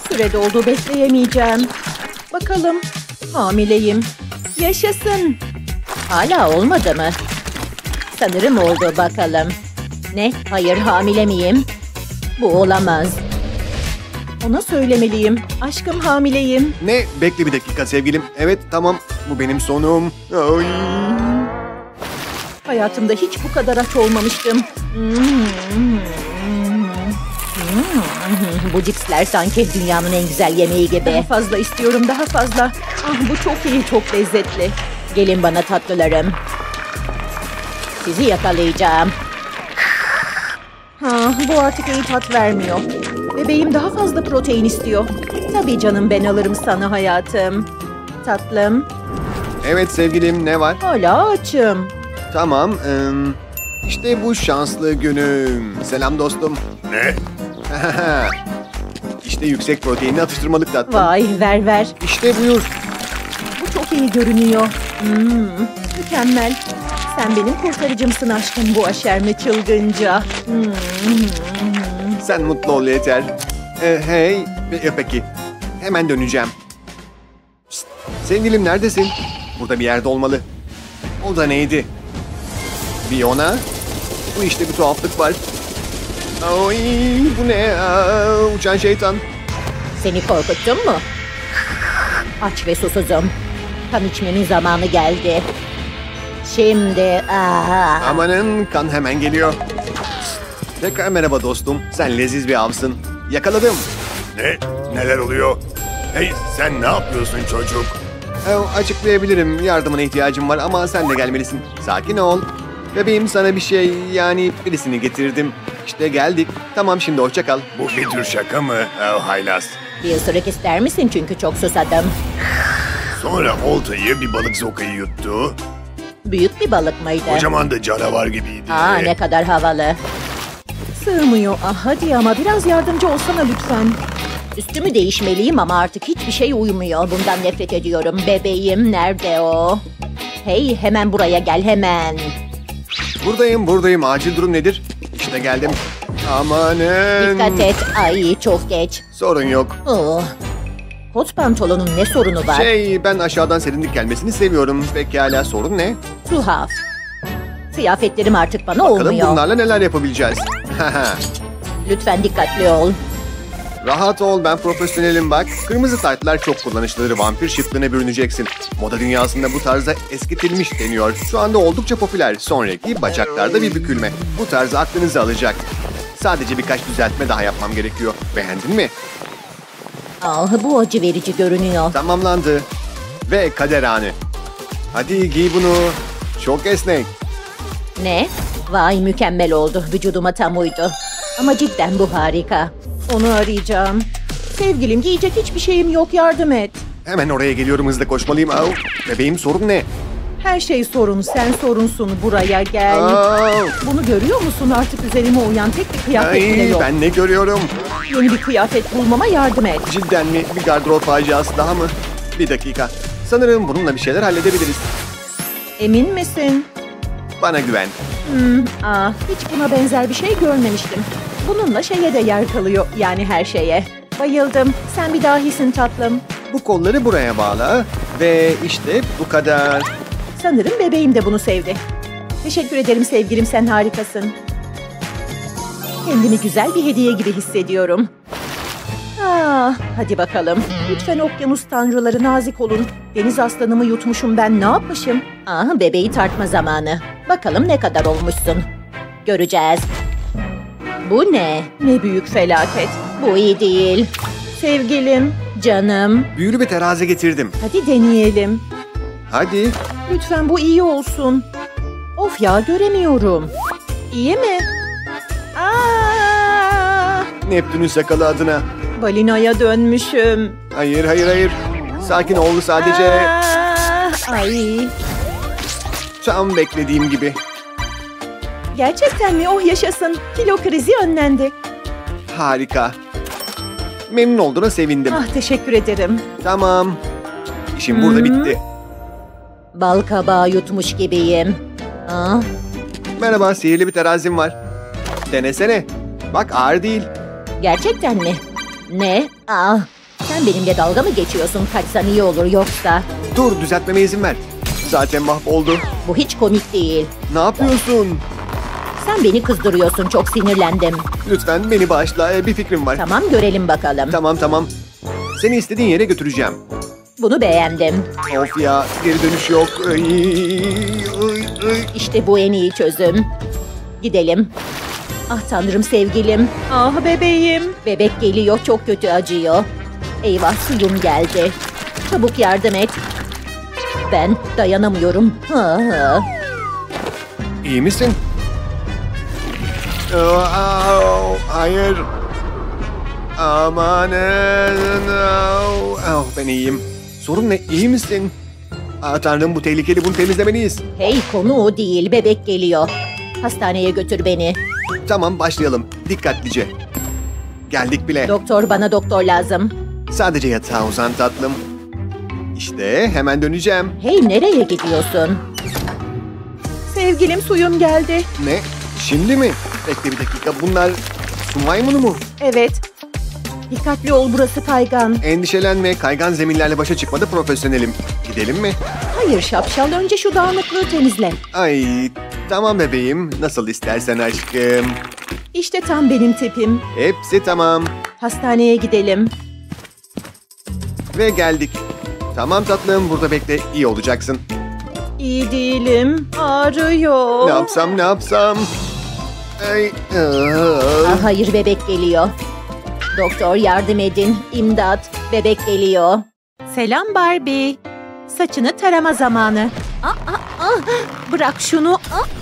Süre doldu, bekleyemeyeceğim. Bakalım. Hamileyim. Yaşasın. Hala olmadı mı? Sanırım oldu, bakalım. Ne? Hayır, hamile miyim? Bu olamaz. Ona söylemeliyim. Aşkım, hamileyim. Ne? Bekle bir dakika sevgilim. Evet, tamam. Bu benim sonum. Ay. Hayatımda hiç bu kadar aç olmamıştım. Bu cipsler sanki dünyanın en güzel yemeği gibi. Daha fazla istiyorum, daha fazla. Ah, bu çok iyi, çok lezzetli. Gelin bana tatlılarım. Sizi yakalayacağım. Bu artık iyi tat vermiyor. Bebeğim daha fazla protein istiyor. Tabii canım, ben alırım sana hayatım. Tatlım. Evet sevgilim, ne var? Hala açım. Tamam. İşte bu şanslı günüm. Selam dostum. Ne? İşte yüksek proteinli atıştırmalık tatlım. Vay, ver. İşte buyur. Bu çok iyi görünüyor. Mükemmel. Sen benim kurtarıcımsın aşkım, bu aşerme çılgınca. Sen mutlu ol yeter. Hey. Peki. Hemen döneceğim. Psst, sevgilim neredesin? Burada bir yerde olmalı. O da neydi? Fiona? Bu işte bir tuhaflık var. Ay, bu ne? Uçan şeytan. Seni korkuttum mu? Aç ve susuzum. Kan içmenin zamanı geldi. Şimdi... Amanın, kan hemen geliyor. Psst, tekrar merhaba dostum. Sen leziz bir avsın. Yakaladım. Ne? Neler oluyor? Hey, sen ne yapıyorsun çocuk? Açıklayabilirim. Yardımına ihtiyacım var ama sen de gelmelisin. Sakin ol. Bebeğim, sana bir şey, yani birisini getirdim. İşte geldik. Tamam, şimdi hoşça kal. Bu bir tür şaka mı? Haylaz. Bir ısırık ister misin, çünkü çok susadım. Sonra oltayı bir balık sokayı yuttu. Büyük bir balık mıydı? Kocaman da canavar gibiydi. Ne kadar havalı. Sığmıyor. Hadi ama biraz yardımcı olsana lütfen. Üstümü değişmeliyim ama artık hiçbir şey uymuyor. Bundan nefret ediyorum. Bebeğim nerede o? Hey, hemen buraya gel, hemen. Buradayım. Acil durum nedir? İşte geldim. Amanın. Dikkat et. Ay, çok geç. Sorun yok. Kot pantolonun ne sorunu var? Ben aşağıdan serinlik gelmesini seviyorum. Pekala, sorun ne? Tuhaf. Kıyafetlerim artık bana Bakalım olmuyor. bunlarla neler yapabileceğiz. Lütfen dikkatli ol. Rahat ol, ben profesyonelim bak. Kırmızı taytlar çok kullanışlıdır, vampir şıklığına bürüneceksin. Moda dünyasında bu tarzda eskitilmiş deniyor. Şu anda oldukça popüler. Sonraki bacaklarda bir bükülme. Bu tarzı aklınızı alacak. Sadece birkaç düzeltme daha yapmam gerekiyor. Beğendin mi? Bu acı verici görünüyor. Tamamlandı. Ve kader anı. Hadi giy bunu. Çok esnek. Ne? Vay, mükemmel oldu. Vücuduma tam uydu. Ama cidden bu harika. Onu arayacağım. Sevgilim, giyecek hiçbir şeyim yok, yardım et. Hemen oraya geliyorum, hızlı koşmalıyım. Bebeğim, sorun ne? Her şey sorun, sen sorunsun, buraya gel. Bunu görüyor musun? Artık üzerime uyan tek bir kıyafet bile yok. Ben ne görüyorum? Yeni bir kıyafet bulmama yardım et. Cidden mi? Bir gardırop faciası daha mı? Bir dakika. Sanırım bununla bir şeyler halledebiliriz. Emin misin? Bana güven. Hiç buna benzer bir şey görmemiştim. Bununla şeye de yer kalıyor, yani her şeye. Bayıldım. Sen bir dahisin tatlım. Bu kolları buraya bağla. Ve işte bu kadar. Sanırım bebeğim de bunu sevdi. Teşekkür ederim sevgilim, sen harikasın. Kendimi güzel bir hediye gibi hissediyorum. Hadi bakalım. Lütfen okyanus tanrıları nazik olun. Deniz aslanımı yutmuşum ben, ne yapmışım? Bebeği tartma zamanı. Bakalım ne kadar olmuşsun. Göreceğiz. Bu ne? Ne büyük felaket. Bu iyi değil. Sevgilim, canım. Büyülü bir terazi getirdim. Hadi deneyelim. Hadi. Lütfen bu iyi olsun. Of ya, göremiyorum. İyi mi? Neptün'ün sakalı adına. Balinaya dönmüşüm. Hayır. Sakin ol sadece. Ay. Tam beklediğim gibi. Gerçekten mi? Oh, yaşasın. Kilo krizi önlendi. Harika. Memnun olduğuna sevindim. Teşekkür ederim. Tamam. İşim burada bitti. Bal kabağı yutmuş gibiyim. Merhaba, sihirli bir terazim var. Denesene. Bak, ağır değil. Gerçekten mi? Ne? Sen benimle dalga mı geçiyorsun? Kaçsan iyi olur yoksa. Dur, düzeltmeme izin ver. Zaten mahvoldu. Bu hiç komik değil. Ne yapıyorsun? Sen beni kızdırıyorsun, çok sinirlendim. Lütfen beni bağışla. Bir fikrim var. Tamam, görelim bakalım. Tamam. Seni istediğin yere götüreceğim. Bunu beğendim. Of ya, geri dönüş yok. İşte bu en iyi çözüm. Gidelim. Ah tanrım sevgilim. Ah bebeğim. Bebek geliyor, çok kötü acıyor. Eyvah, suyum geldi. Çabuk yardım et. Ben dayanamıyorum. İyi misin? Hayır. Amanın. Ben iyiyim. Sorun ne? İyi misin? Tanrım, bu tehlikeli, bunu temizlemeliyiz. Hey, konu o değil, bebek geliyor. Hastaneye götür beni. Tamam, başlayalım. Dikkatlice. Geldik bile. Doktor, bana doktor lazım. Sadece yatağa uzan tatlım. İşte hemen döneceğim. Hey, nereye gidiyorsun? Sevgilim, suyum geldi. Ne? Şimdi mi? Bekle bir dakika, bunlar su maymunu mu? Evet. Dikkatli ol, burası kaygan. Endişelenme, kaygan zeminlerle başa çıkmada profesyonelim. Gidelim mi? Hayır şapşal, önce şu dağınıklığı temizle. Ay, tamam bebeğim. Nasıl istersen aşkım. İşte tam benim tipim. Hepsi tamam. Hastaneye gidelim. Ve geldik. Tamam tatlım, burada bekle. İyi olacaksın. İyi değilim. Ağrıyor. Ne yapsam? Ay, Ah, hayır, bebek geliyor. Doktor, yardım edin. İmdat. Bebek geliyor. Selam Barbie. Saçını tarama zamanı. Bırak şunu.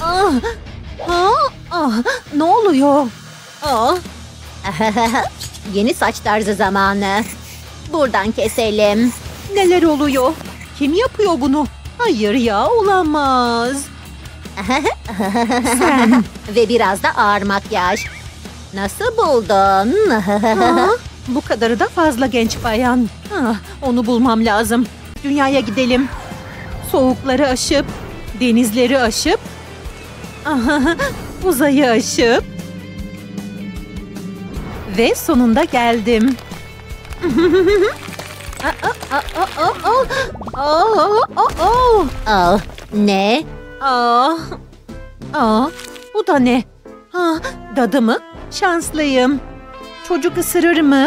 Ne oluyor? Yeni saç tarzı zamanı. Buradan keselim. Neler oluyor? Kim yapıyor bunu? Hayır ya, olamaz. Sen. Ve biraz da ağır makyaj. Nasıl buldun? Bu kadarı da fazla genç bayan. Onu bulmam lazım. Dünyaya gidelim. Soğukları aşıp, denizleri aşıp, uzayı aşıp. Ve sonunda geldim. Ne? Bu da ne? Dadı mı? Şanslıyım. Çocuk ısırır mı?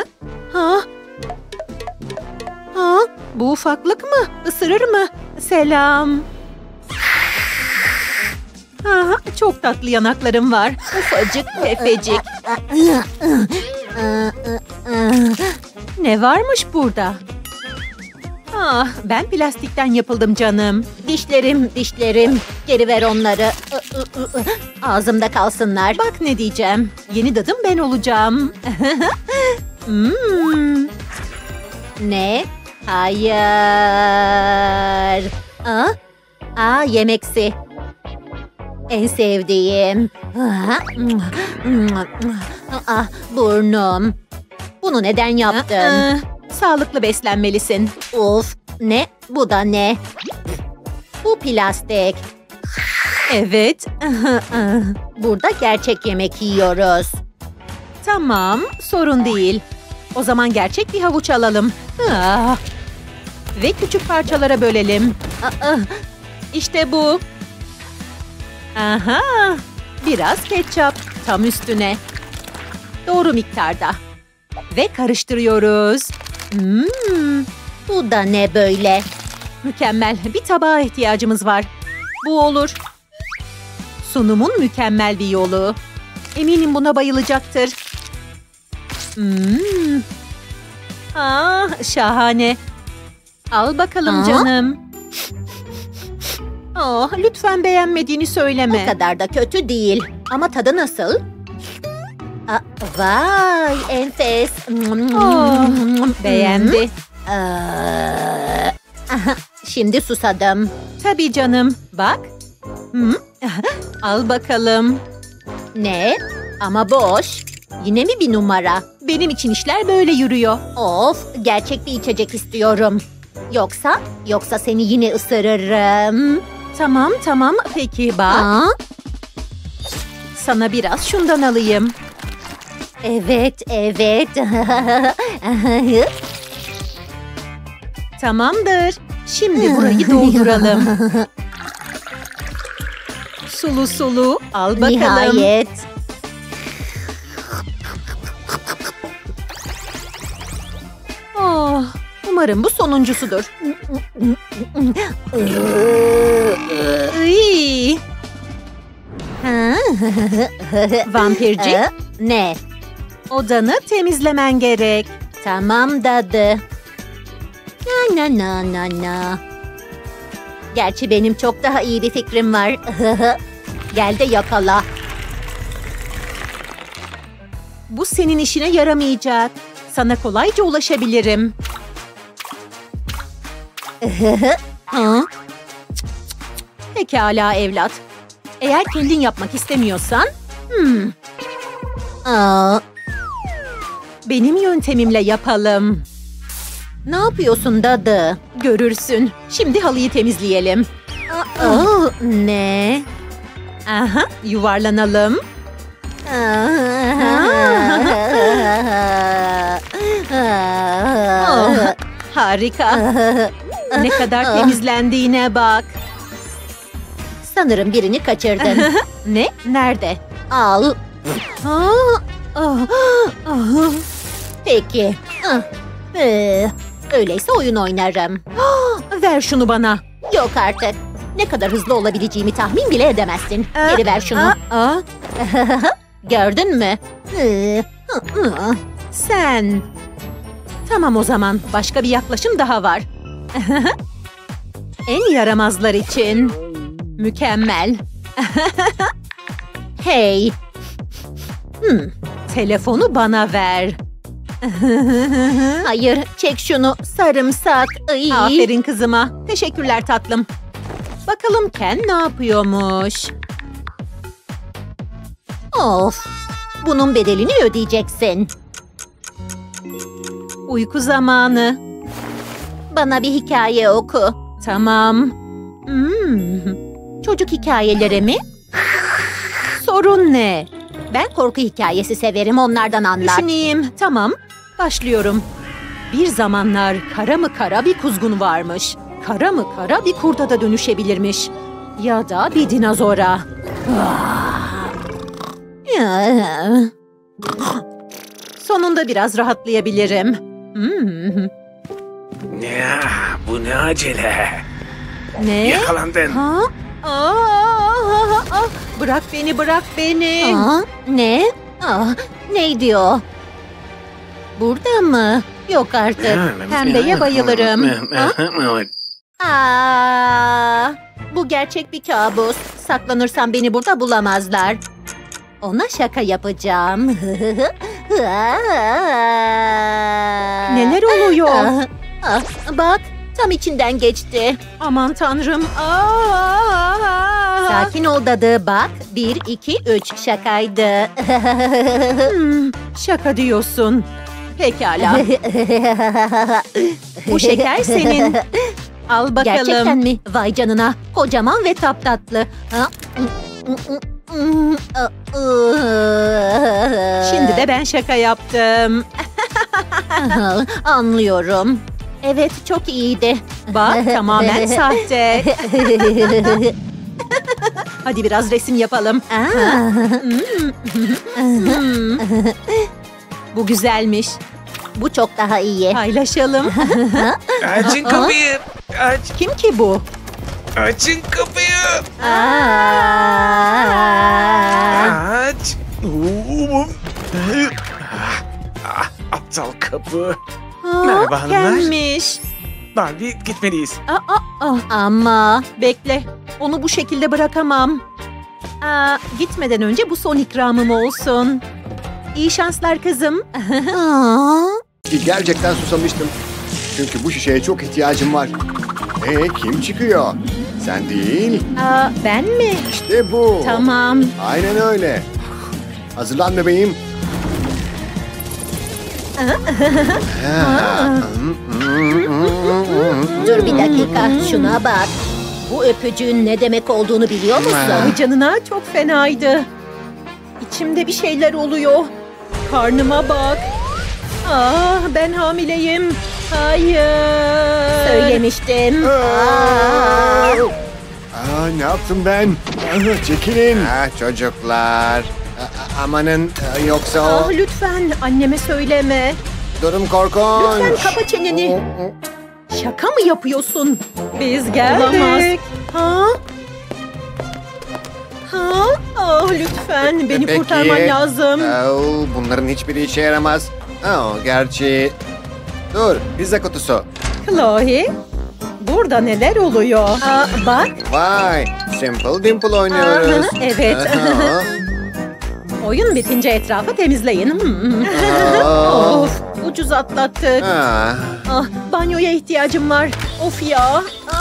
Bu ufaklık mı? Isırır mı? Selam. Çok tatlı yanaklarım var. Ufacık tefecik. Ne varmış burada? Ben plastikten yapıldım canım. Dişlerim. Geri ver onları. Ağzımda kalsınlar. Bak ne diyeceğim. Yeni dadım ben olacağım. Ne? Hayır. Yemeksi. En sevdiğim. Burnum. Bunu neden yaptın? Sağlıklı beslenmelisin. Of, ne? Bu da ne? Bu plastik. Evet. Burada gerçek yemek yiyoruz. Tamam, sorun değil. O zaman gerçek bir havuç alalım. Ve küçük parçalara bölelim. İşte bu. Biraz ketçap tam üstüne. Doğru miktarda. Ve karıştırıyoruz. Bu da ne böyle? Mükemmel. Bir tabağa ihtiyacımız var. Bu olur. Sunumun mükemmel bir yolu. Eminim buna bayılacaktır. Şahane. Al bakalım canım. Lütfen beğenmediğini söyleme. O kadar da kötü değil. Ama tadı nasıl? Vay, enfes. Beğendi. Şimdi susadım. Tabii canım. Bak. Al bakalım. Ne? Ama boş. Yine mi bir numara? Benim için işler böyle yürüyor. Of, gerçek bir içecek istiyorum. Yoksa seni yine ısırırım. Tamam. Peki bak. Sana biraz şundan alayım. Evet. Tamamdır. Şimdi burayı dolduralım. Sulu sulu. Al bakalım. Nihayet. Oh, umarım bu sonuncusudur. Iy. Vampircik, Ne? odanı temizlemen gerek. Tamam dadı. Na na na na na. Gerçi benim çok daha iyi bir fikrim var. Gel de yakala. Bu senin işine yaramayacak. Sana kolayca ulaşabilirim. Ha? Pekala evlat. Eğer kendin yapmak istemiyorsan, Aa, benim yöntemimle yapalım. ne yapıyorsun dadı? Görürsün. Şimdi halıyı temizleyelim. Aa, ne? Aha, yuvarlanalım. Oh, harika. Ne kadar temizlendiğine bak. Sanırım birini kaçırdın. Ne? Nerede? Al. Ah, ah, ah. Peki. Öyleyse oyun oynarım. Ver şunu bana. Yok artık. Ne kadar hızlı olabileceğimi tahmin bile edemezsin. Geri ver şunu. Gördün mü? Sen. Tamam o zaman. Başka bir yaklaşım daha var. En yaramazlar için. Mükemmel. Hey. Telefonu bana ver. Hayır, çek şunu. Sarımsak. Iy. Aferin kızıma. Teşekkürler tatlım. Bakalım Ken ne yapıyormuş? Of. Bunun bedelini ödeyeceksin. Uyku zamanı. Bana bir hikaye oku. Tamam. Çocuk hikayeleri mi? Sorun ne? Ben korku hikayesi severim, onlardan anlat. Düşüneyim. Tamam. Başlıyorum. Bir zamanlar kara mı kara bir kuzgun varmış. Kara mı kara bir kurda da dönüşebilirmiş. Ya da bir dinozora. Sonunda biraz rahatlayabilirim. Ya, bu ne acele? Ne? Yakalandın. Ha? Bırak beni, bırak beni. Aa, ne? Ne diyor? Burada mı? Yok artık. Pembeye bayılırım. Bu gerçek bir kabus. Saklanırsam beni burada bulamazlar. Ona şaka yapacağım. Neler oluyor? Bak, tam içinden geçti. Aman tanrım. Sakin ol dadı, bak. 1, 2, 3 şakaydı. Şaka diyorsun. Pekala. Bu şeker senin. Al bakalım. Gerçekten mi? Vay canına. Kocaman ve taptatlı. Şimdi de ben şaka yaptım. Anlıyorum. Evet, çok iyiydi. Bak, tamamen sahte. Hadi biraz resim yapalım. Bu güzelmiş. Bu çok daha iyi. Paylaşalım. Açın kapıyı. Aç. Kim ki bu? Açın kapıyı. Aç. Aptal kapı. Merhaba hanımlar. Gelmiş. Barbie, gitmeliyiz. Ama Bekle. Onu bu şekilde bırakamam. Gitmeden önce bu son ikramım olsun. İyi şanslar kızım. Gerçekten susamıştım. Çünkü bu şişeye çok ihtiyacım var. Kim çıkıyor? Sen değil. Ben mi? İşte bu. Tamam. Aynen öyle. Hazırlan bebeğim. dur bir dakika, şuna bak. Bu öpücüğün ne demek olduğunu biliyor musun? Ay canına, çok fenaydı. İçimde bir şeyler oluyor. Karnıma bak. Ah, ben hamileyim. Hayır. Söylemiştim. Ne yaptım ben? Çekilin. Çocuklar. Amanın yoksa o... Ah, lütfen anneme söyleme. Durum korkunç. Lütfen kapa çeneni. Şaka mı yapıyorsun? Biz geldik. Olamaz. Ha? Ha? Ah, lütfen beni Peki. kurtarman lazım. Bunların hiçbiri işe yaramaz. Gerçi... Dur, pizza kutusu. Chloe, burada neler oluyor? Bak, Vay, Simple Dimple oynuyoruz. Aha, evet. Aha. oyun bitince etrafı temizleyin. Of, ucuz atlattık. Ah, banyoya ihtiyacım var. Of ya.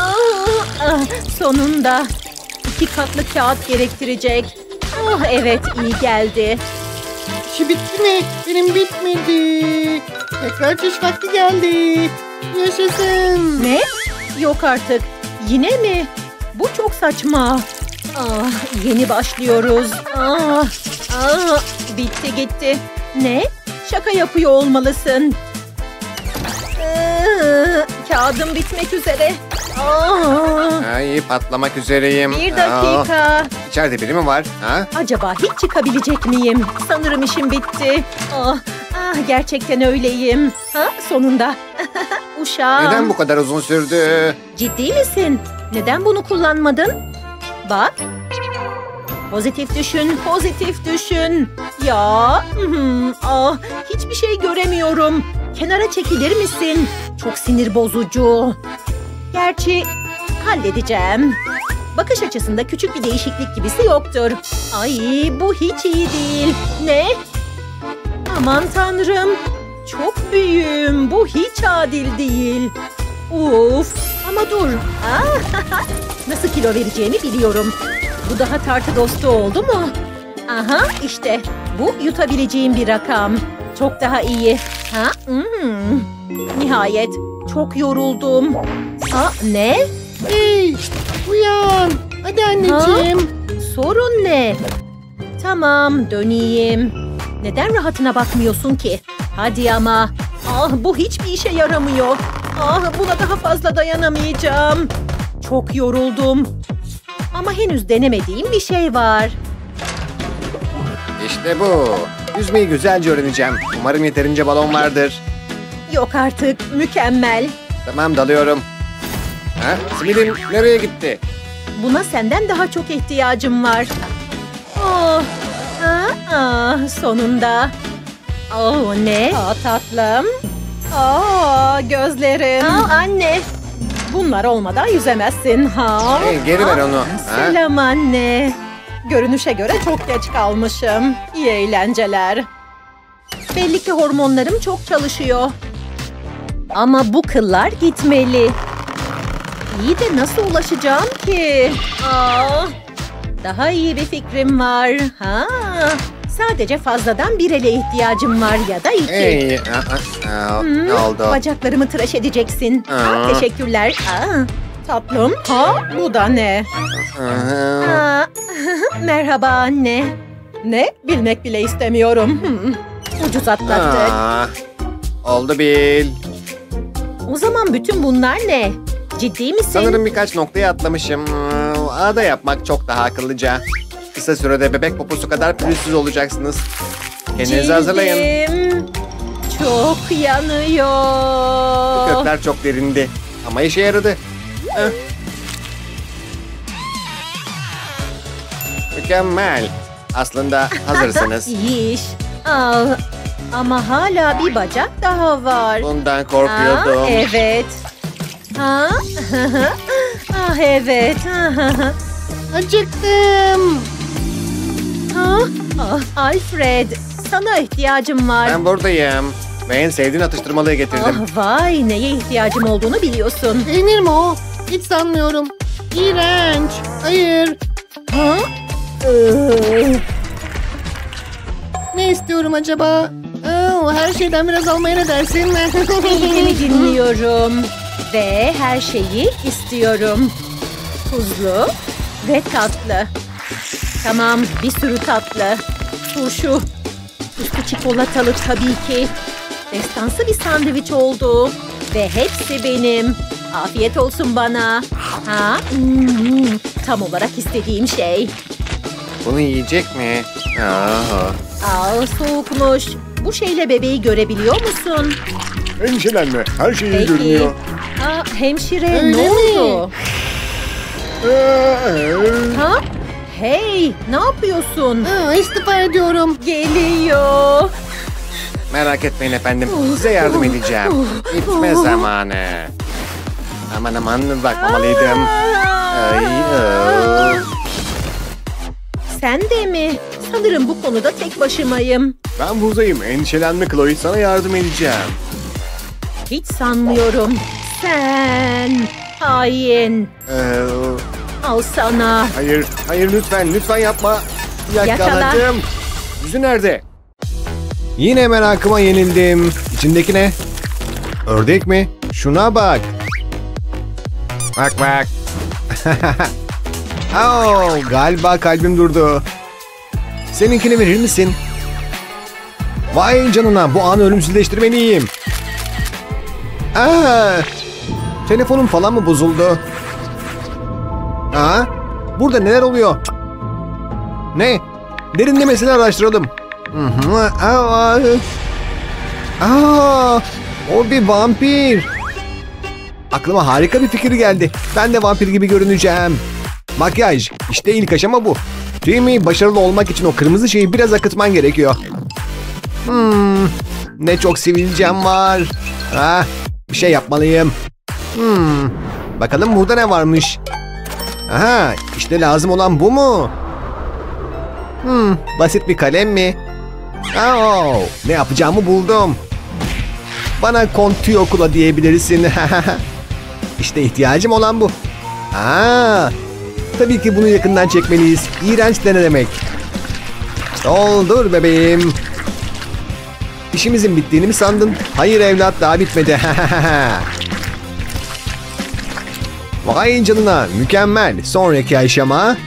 Sonunda 2 katlı kağıt gerektirecek. Ah, evet, iyi geldi. İşi bitti mi? Benim bitmedi. Tekrar çiş vakti geldi. Yaşasın. Ne? Yok artık. Yine mi? Bu çok saçma. Yeni başlıyoruz. Bitti gitti. Ne? Şaka yapıyor olmalısın. Kağıdım bitmek üzere. Ay, patlamak üzereyim. Bir dakika. İçeride biri mi var? Acaba hiç çıkabilecek miyim? Sanırım işim bitti. Gerçekten öyleyim. Sonunda. Uşağım. Neden bu kadar uzun sürdü? Ciddi misin? Neden bunu kullanmadın? Bak. Pozitif düşün, pozitif düşün. Ya, hiçbir şey göremiyorum. Kenara çekilir misin? Çok sinir bozucu. Gerçi halledeceğim. Bakış açısında küçük bir değişiklik gibisi yoktur. Ay, bu hiç iyi değil. Ne? Aman tanrım. Çok büyüğüm. Bu hiç adil değil. Uf. Ama dur. Nasıl kilo vereceğimi biliyorum. Bu daha tartı dostu oldu mu? Aha, işte. Bu yutabileceğim bir rakam. Çok daha iyi. Nihayet. Çok yoruldum. Ne? Hey, uyan. Hadi anneciğim. Sorun ne? Tamam, döneyim. Neden rahatına bakmıyorsun ki? Hadi ama. Bu hiçbir işe yaramıyor. Buna daha fazla dayanamayacağım. Çok yoruldum. Ama henüz denemediğim bir şey var. İşte bu. Yüzmeyi güzelce öğreneceğim. Umarım yeterince balon vardır. Yok artık, mükemmel. Tamam, dalıyorum. Similim nereye gitti? Buna senden daha çok ihtiyacım var. Sonunda. Ne? Tatlım. Gözlerim. Anne. Bunlar olmadan yüzemezsin. Hey, geri ver onu. Selam anne. Görünüşe göre çok geç kalmışım. İyi eğlenceler. Belli ki hormonlarım çok çalışıyor. Ama bu kıllar gitmeli. İyi de nasıl ulaşacağım ki? Daha iyi bir fikrim var. Sadece fazladan bir ele ihtiyacım var ya da 2. Hey, ne oldu? Bacaklarımı tıraş edeceksin. Teşekkürler. Tatlım. Bu da ne? Merhaba anne. Ne? Bilmek bile istemiyorum. Ucuz atlattık. Oldu Bil. O zaman bütün bunlar ne? Ciddi misin? Sanırım birkaç noktaya atlamışım. Ağda yapmak çok daha akıllıca. Kısa sürede bebek poposu kadar pürüzsüz olacaksınız. Kendinizi hazırlayın. Cildim çok yanıyor. Kökler çok derindi. Ama işe yaradı. Mükemmel. Aslında hazırsınız. İyi iş. Ama hala bir bacak daha var. Bundan korkuyordum. Evet. Evet. Acıktım. Alfred, sana ihtiyacım var. Ben buradayım. Ve en sevdiğin atıştırmalıyı getirdim. Vay, neye ihtiyacım olduğunu biliyorsun. Peynir mi o? Hiç sanmıyorum. İğrenç. Hayır. Ne istiyorum acaba? Her şeyden biraz almaya ne dersin? İlgimi dinliyorum. Ve her şeyi istiyorum. Tuzlu ve tatlı. Tamam, bir sürü tatlı. Turşu. Üstü çikolatalı tabii ki. Destansı bir sandviç oldu. Ve hepsi benim. Afiyet olsun bana. Ha? Tam olarak istediğim şey. Bunu yiyecek mi? Soğukmuş. Bu şeyle bebeği görebiliyor musun? Endişelenme. Her şey iyi Peki. görünüyor. Hemşire Öyle ne mi? oldu? Ha? Hey, ne yapıyorsun? İstifa ediyorum. Geliyor. Merak etmeyin efendim. Size yardım edeceğim. Gitme zamanı. Aman bakmamalıydım. Sen de mi? Sanırım bu konuda tek başımayım. Ben buradayım. Endişelenme Chloe. Sana yardım edeceğim. Hiç sanmıyorum. Sen hain. Al sana. Hayır lütfen yapma. Yakala. Yakaladım. Yüzü nerede? Yine merakıma yenildim. İçindeki ne? Ördek mi? Şuna bak. Bak. Galiba kalbim durdu. Seninkini verir misin? Vay canına, bu anı ölümsüzleştirmeliyim. Telefonum falan mı bozuldu? Burada neler oluyor? Ne? Derinlemesine araştıralım. O bir vampir. Aklıma harika bir fikir geldi. Ben de vampir gibi görüneceğim. Makyaj. İşte ilk aşama bu. Timmy, başarılı olmak için o kırmızı şeyi biraz akıtman gerekiyor. Ne çok sivilcem var. Bir şey yapmalıyım. Bakalım burada ne varmış. İşte lazım olan bu mu? Basit bir kalem mi? Ne yapacağımı buldum. Bana Kontiyokula diyebilirsin. İşte ihtiyacım olan bu. Tabii ki bunu yakından çekmeliyiz. İğrenç de ne demek? Doldur bebeğim. İşimizin bittiğini mi sandın? Hayır evlat, daha bitmedi. Vay canına, mükemmel. Sonraki aşama.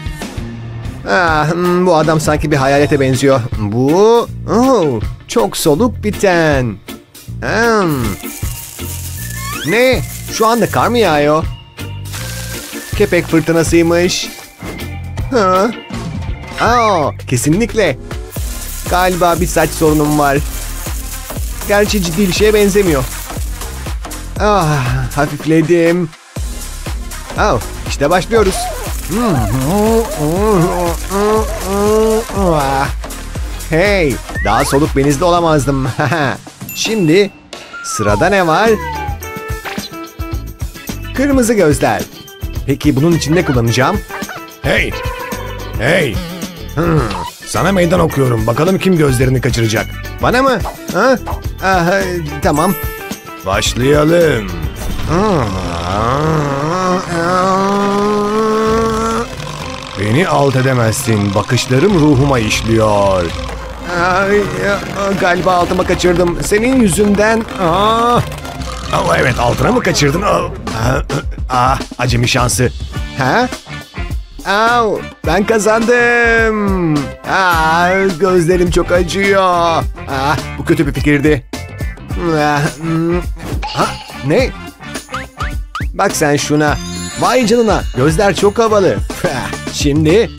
Bu adam sanki bir hayalete benziyor. Bu çok soluk biten. Ne? Şu anda kar mı yağıyor? Kepek fırtınasıymış. Kesinlikle. Galiba bir saç sorunum var. Gerçi ciddi bir şeye benzemiyor. Hafifledim. İşte başlıyoruz. Hey, daha soluk benizli olamazdım. Şimdi sırada ne var? Kırmızı gözler. Peki bunun için ne kullanacağım? Hey. Sana meydan okuyorum. Bakalım kim gözlerini kaçıracak. Bana mı? Tamam. Başlayalım. Beni alt edemezsin. Bakışlarım ruhuma işliyor. Galiba altıma kaçırdım. Senin yüzünden. Evet, altına mı kaçırdın? Acemi şansı. Ben kazandım. Gözlerim çok acıyor. Bu kötü bir fikirdi. Ne? Bak sen şuna. Vay canına, gözler çok havalı. Şimdi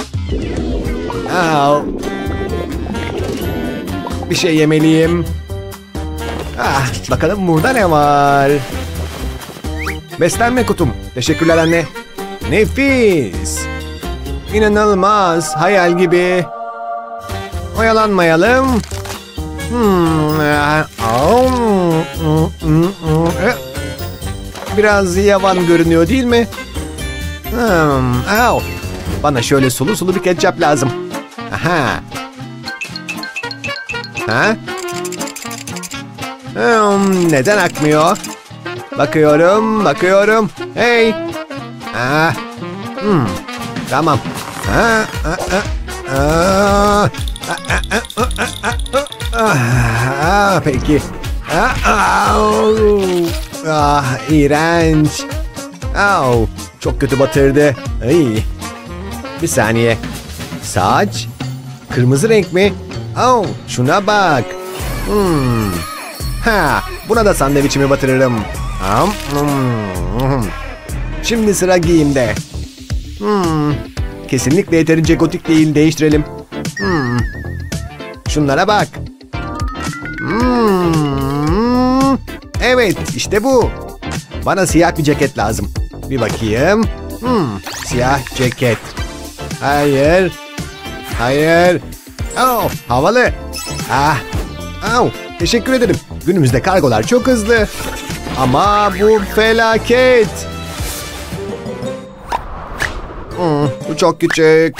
bir şey yemeliyim. Bakalım burada ne var? Beslenme kutum. Teşekkürler anne. Nefis. İnanılmaz. Hayal gibi. Oyalanmayalım. Biraz yavan görünüyor değil mi? Bana şöyle sulu sulu bir ketçap lazım. Neden akmıyor? Bakıyorum. Hey. Tamam. Peki. İğrenç. Çok kötü batırdı. Bir saniye. Saç. Kırmızı renk mi? Şuna bak. Ha, buna da sandviçimi batırırım. Şimdi sıra giyimde. Kesinlikle yeterince gotik değil, değiştirelim. Şunlara bak. Evet, işte bu. Bana siyah bir ceket lazım. Bir bakayım. Siyah ceket. Hayır. Hayır. Oh, havalı. Teşekkür ederim. Günümüzde kargolar çok hızlı. Ama bu felaket. Bu çok küçük.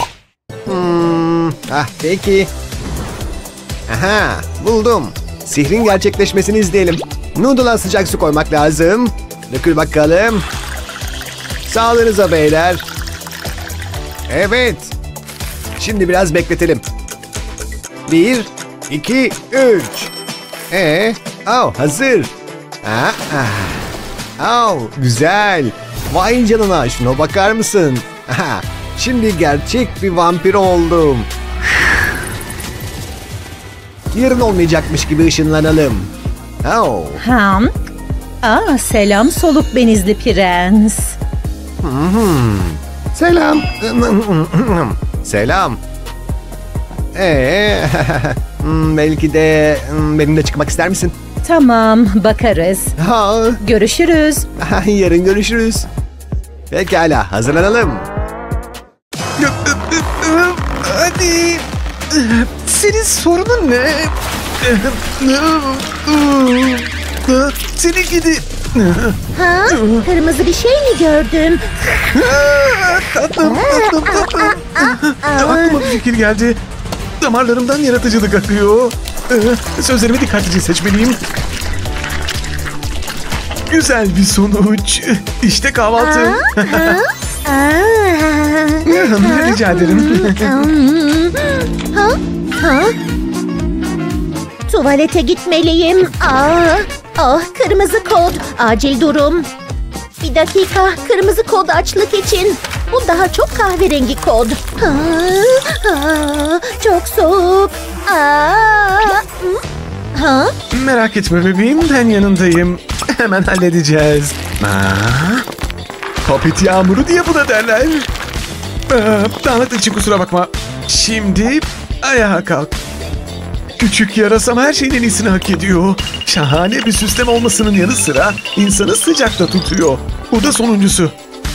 Peki. Aha, buldum. Sihrin gerçekleşmesini izleyelim. Noodle'a sıcak su koymak lazım. Dökül bakalım. Sağlığınıza beyler. Evet. Şimdi biraz bekletelim. 1, 2, 3. Hazır. Güzel. Vay canına, şuna bakar mısın? Şimdi gerçek bir vampir oldum. Yarın olmayacakmış gibi ışınlanalım. Selam soluk benizli prens. Selam. Selam. Belki de benimle çıkmak ister misin? Tamam, bakarız. Görüşürüz. Yarın görüşürüz. Pekala, hazırlanalım. Hadi. Senin sorunun ne? Seni gidi. Kırmızı bir şey mi gördüm? Tatlım. Aklıma bir fikir geldi. Damarlarımdan yaratıcılık akıyor. Sözlerimi dikkatlice seçmeliyim. Güzel bir sonuç. İşte kahvaltı. Rica ederim. Tuvalete gitmeliyim. Kırmızı kod. Acil durum. Bir dakika. Kırmızı kod açlık için. Bu daha çok kahverengi kod. Çok soğuk. Merak etme bebeğim, ben yanındayım. Hemen halledeceğiz. Popit yağmuru diye buna derler. Dağınıklık için kusura bakma. Şimdi ayağa kalk. Küçük yarasam her şeyin en iyisini hak ediyor. Şahane bir süslem olmasının yanı sıra insanı sıcakta tutuyor. Bu da sonuncusu.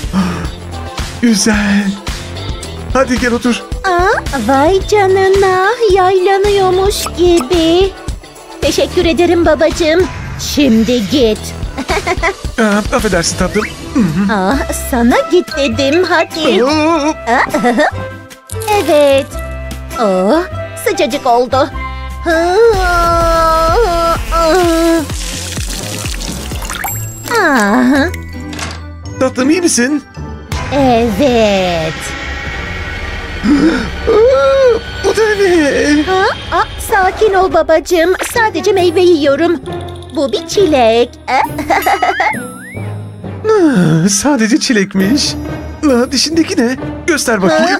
Güzel. Hadi gel otur. Vay canına, yaylanıyormuş gibi. Teşekkür ederim babacığım. Şimdi git. Affedersin tatlım. Sana git dedim, hadi. Evet. Sıcacık oldu. Tatlım, iyi misin? Evet. Bu da ne? Sakin ol babacığım. Sadece meyve yiyorum. Bu bir çilek. Sadece çilekmiş. Dişindeki ne? Göster bakayım.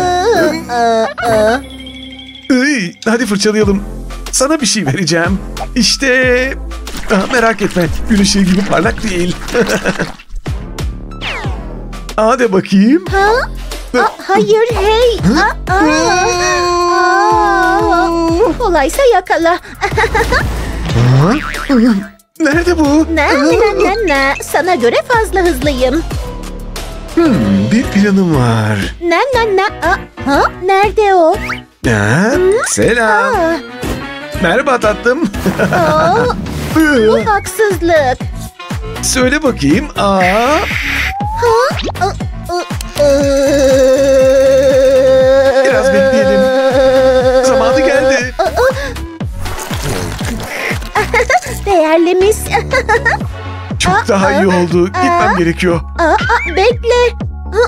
Hadi fırçalayalım. Sana bir şey vereceğim. İşte... merak etme. Gün ışığı gibi parlak değil. Hadi bakayım. Hayır, hey. Kolaysa yakala. Nerede bu? Ne. Sana göre fazla hızlıyım. Bir planım var. Nerede o? Selam. Merhaba tatlım. Bu haksızlık. Söyle bakayım. Biraz bekleyelim. Zamanı geldi. Değerlimiz. Çok daha iyi oldu. Gitmem gerekiyor. Bekle.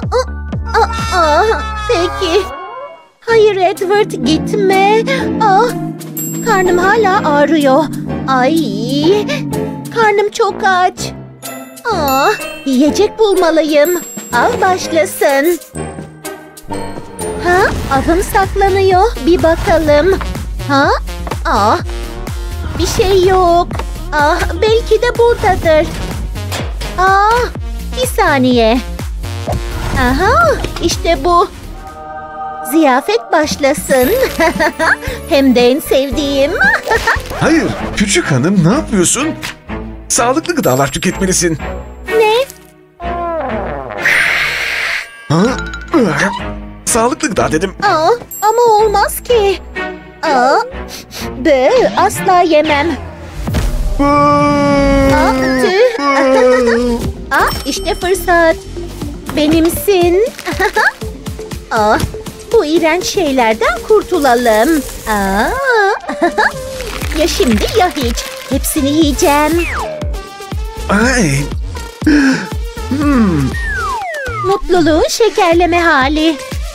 Peki. Hayır Edward, gitme. Karnım hala ağrıyor. Ay, karnım çok aç. Yiyecek bulmalıyım. Av başlasın. Avım saklanıyor. Bir bakalım. Bir şey yok. Ah, belki de buradadır. Bir saniye. Aha, işte bu. Ziyafet başlasın. Hem de en sevdiğim. Hayır, küçük hanım ne yapıyorsun? Sağlıklı gıdalar tüketmelisin. Ne? Ha? Sağlıklı gıda dedim. Ama olmaz ki. Asla yemem. Tüh. İşte fırsat. Benimsin. Bu iğrenç şeylerden kurtulalım. Ya şimdi ya hiç. Hepsini yiyeceğim. Ay. Mutluluğun şekerleme hali.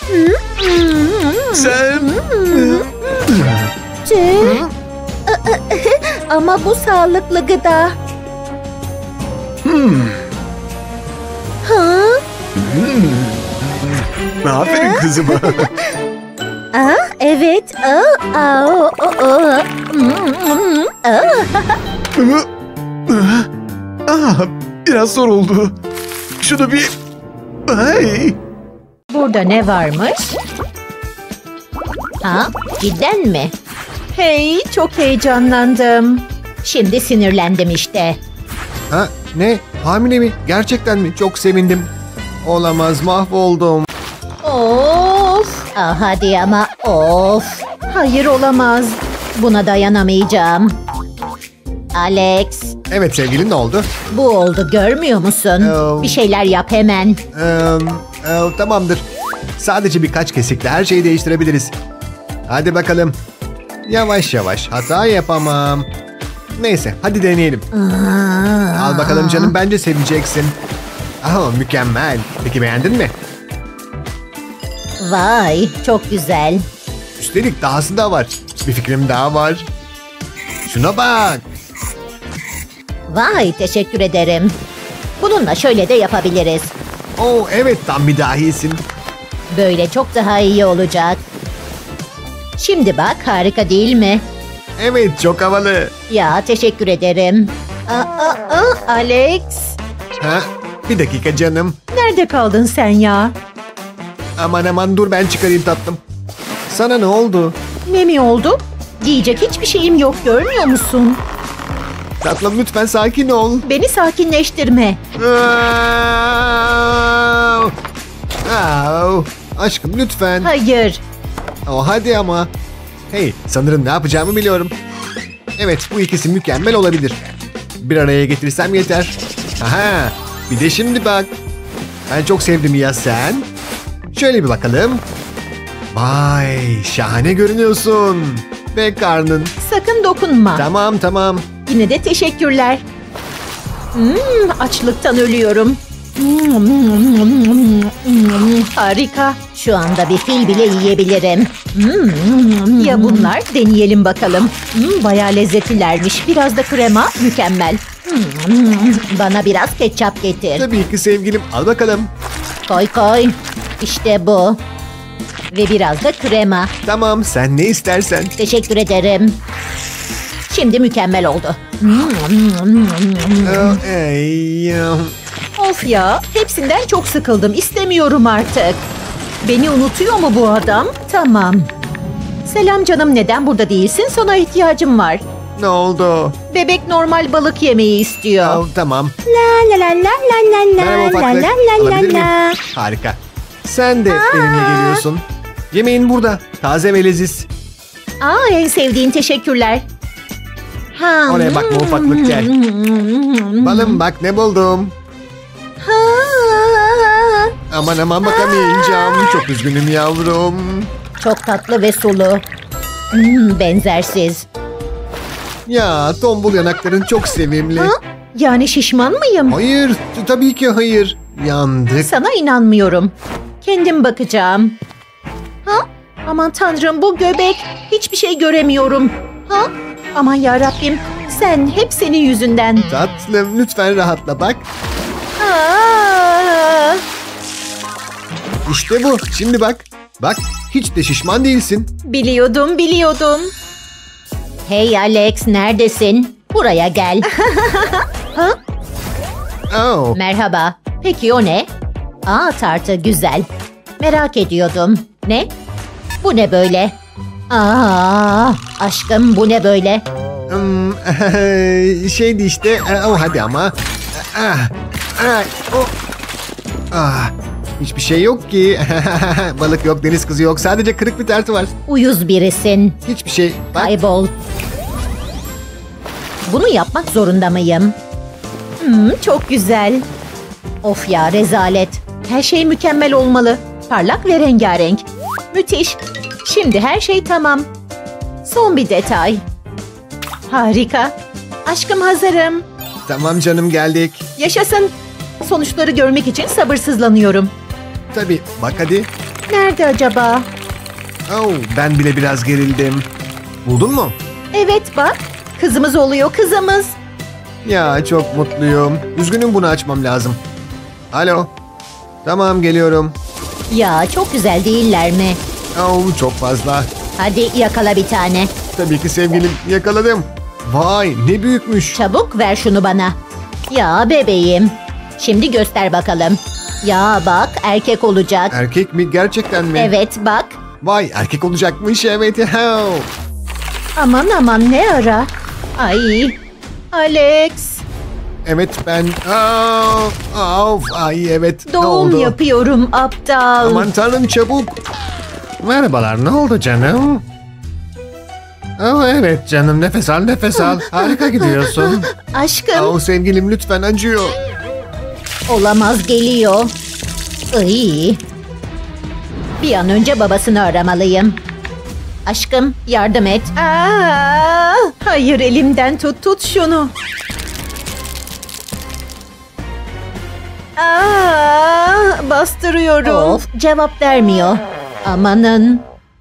Sen... Tüh. Ama bu sağlıklı gıda. Aferin kızıma. Evet. Biraz zor oldu. Şunu bir... Ay. Burada ne varmış? Cidden mi? Hey, çok heyecanlandım. Şimdi sinirlendim işte. Ha, ne? Hamile mi? Gerçekten mi? Çok sevindim. Olamaz, mahvoldum. Of! Hadi ama of. Hayır, olamaz. Buna dayanamayacağım. Alex, Evet sevgilim, ne oldu? bu oldu görmüyor musun? Bir şeyler yap hemen. Tamamdır. Sadece birkaç kesikle her şeyi değiştirebiliriz. Hadi bakalım. Yavaş yavaş, hata yapamam. Neyse, hadi deneyelim. Al bakalım canım, bence seveceksin. Mükemmel. Peki beğendin mi? Vay, çok güzel. Üstelik dahası da var. Bir fikrim daha var. Şuna bak. Vay, teşekkür ederim. Bununla şöyle de yapabiliriz. Evet, tam bir dahisin. Böyle çok daha iyi olacak. Şimdi bak, harika değil mi? Evet, çok havalı. Ya, teşekkür ederim. Alex, Bir dakika canım. nerede kaldın sen ya? Aman dur, ben çıkarayım tatlım. Sana ne oldu? Ne mi oldu? Giyecek hiçbir şeyim yok, görmüyor musun? Tatlım lütfen sakin ol. Beni sakinleştirme. Aşkım lütfen. Hayır. Hadi ama. Hey, sanırım ne yapacağımı biliyorum. Evet, bu ikisi mükemmel olabilir. Bir araya getirsem yeter. Bir de şimdi bak. Ben çok sevdim, ya sen? Şöyle bir bakalım. Vay, şahane görünüyorsun. Ve karnın. Sakın dokunma. Tamam. Yine de teşekkürler. Açlıktan ölüyorum. Harika. Şu anda bir fil bile yiyebilirim. Ya bunlar? Deneyelim bakalım. Bayağı lezzetlilermiş. Biraz da krema. Mükemmel. Bana biraz ketçap getir. Tabii ki sevgilim, al bakalım. Koy. İşte bu. Ve biraz da krema. Tamam, sen ne istersen. Teşekkür ederim. Şimdi mükemmel oldu. Of ya. Hepsinden çok sıkıldım. İstemiyorum artık. Beni unutuyor mu bu adam? Tamam. Selam canım, neden burada değilsin? Sana ihtiyacım var. Ne oldu? Bebek normal balık yemeği istiyor. Tamam. La la la la la la Merhaba la ufaklık. la la Alabilir miyim? la. Harika. Sen de benimle geliyorsun. Yemeğin burada. Taze ve leziz. En sevdiğin, teşekkürler. Oraya bakma ufaklık, gel. Balım bak ne buldum. Aman bakamayacağım. Çok üzgünüm yavrum. Çok tatlı ve sulu. Benzersiz. Ya tombul yanakların çok sevimli. Yani şişman mıyım? Hayır, tabii ki hayır. Yandık. Sana inanmıyorum. Kendim bakacağım. Aman tanrım, bu göbek. Hiçbir şey göremiyorum. Aman yarabbim, hep senin yüzünden. Tatlım lütfen rahatla bak. İşte bu. Şimdi bak. Bak, hiç de şişman değilsin. Biliyordum. Hey Alex, neredesin? Buraya gel. Oh. Merhaba. Peki o ne? Aa, tartı güzel. Merak ediyordum. Ne? Bu ne böyle? Aa, aşkım bu ne böyle? Şeydi işte. Oh, hadi ama. Hiçbir şey yok ki. Balık yok, deniz kızı yok. Sadece kırık bir tartı var. Uyuz birisin. Hiçbir şey. Bak. Kaybol. Bunu yapmak zorunda mıyım? Çok güzel. Of ya, rezalet. Her şey mükemmel olmalı. Parlak ve rengarenk. Müthiş. Şimdi her şey tamam. Son bir detay. Harika. Aşkım hazırım. Tamam canım, geldik. Yaşasın. Sonuçları görmek için sabırsızlanıyorum. Tabii. Bak hadi. Nerede acaba? Oh, ben bile biraz gerildim. Buldun mu? Evet bak. Kızımız oluyor, kızımız. Ya çok mutluyum. Üzgünüm, bunu açmam lazım. Alo. Tamam, geliyorum. Ya çok güzel değiller mi? Oh, çok fazla. Hadi yakala bir tane. Tabii ki sevgilim, yakaladım. Vay, ne büyükmüş. Çabuk ver şunu bana. Ya bebeğim. Şimdi göster bakalım. Ya bak, erkek olacak. Erkek mi? Gerçekten mi? Evet bak. Vay, erkek olacakmış, evet. Oh. Aman aman, ne ara? Ay. Alex. Evet, ben... Ay, evet. Ne Doğum oldu? yapıyorum aptal. Aman tanrım, çabuk. Merhabalar, ne oldu canım? Oh, evet canım, nefes al, nefes al. Harika gidiyorsun. Aşkım. Oh, sevgilim, lütfen, acıyor. Olamaz, geliyor. Ay. Bir an önce babasını aramalıyım. Aşkım yardım et. Aa, hayır, elimden tut şunu. Bastırıyorum. Of, cevap vermiyor. Amanın.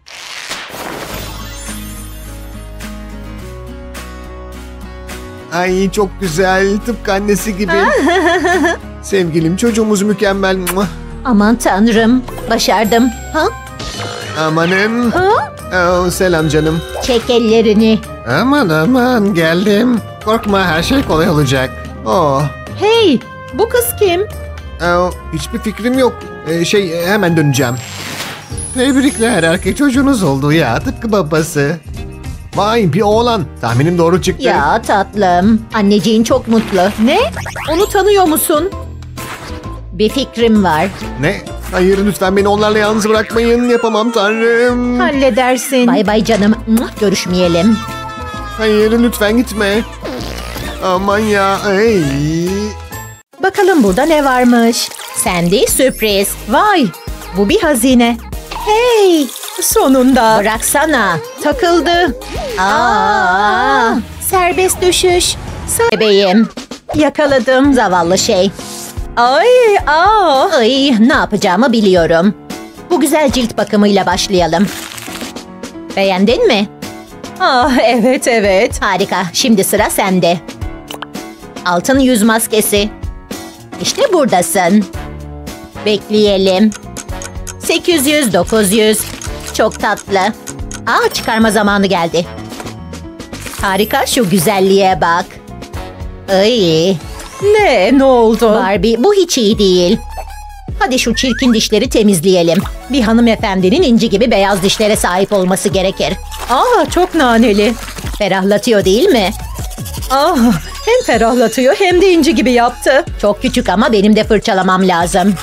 Ay, çok güzel, tıpkı annesi gibi. Sevgilim, çocuğumuz mükemmel. Muah. Aman tanrım. Başardım. Ha? Amanın. Oh, selam canım. Çek ellerini. Aman aman, geldim. Korkma, her şey kolay olacak. Oh. Hey, bu kız kim? Hiçbir fikrim yok. Hemen döneceğim. Tebrikler, erkek çocuğunuz oldu ya, tıpkı babası. Vay, bir oğlan. Tahminim doğru çıktı. Ya tatlım. Anneciğin çok mutlu. Ne? Onu tanıyor musun? Bir fikrim var. Ne? Hayır, lütfen beni onlarla yalnız bırakmayın. Yapamam tanrım. Halledersin. Bay bay canım. Görüşmeyelim. Hayır, lütfen gitme. Aman ya. Ay. Bakalım burada ne varmış? Sandy sürpriz. Vay, bu bir hazine. Hey, sonunda. Bıraksana. Takıldı. Serbest düşüş. Bebeğim. Yakaladım. Zavallı şey. Ay, Ay, ne yapacağımı biliyorum. Bu güzel cilt bakımıyla başlayalım. Beğendin mi? evet. Harika. Şimdi sıra sende. Altın yüz maskesi. İşte buradasın. Bekleyelim. 800, 900. Çok tatlı. Çıkarma zamanı geldi. Harika, şu güzelliğe bak. Ay. Ne oldu? Barbie, bu hiç iyi değil. Hadi şu çirkin dişleri temizleyelim. Bir hanımefendinin inci gibi beyaz dişlere sahip olması gerekir. Çok naneli. Ferahlatıyor değil mi? Hem ferahlatıyor hem de inci gibi yaptı. Çok küçük ama benim de fırçalamam lazım.